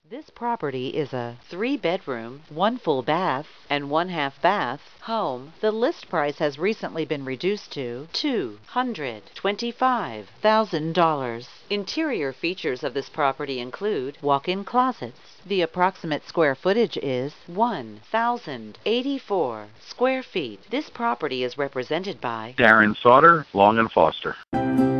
This property is a 3-bedroom, 1 full bath, and 1/2 bath home. The list price has recently been reduced to $225,000. Interior features of this property include walk-in closets. The approximate square footage is 1,084 square feet. This property is represented by Daren Sautter, Long and Foster.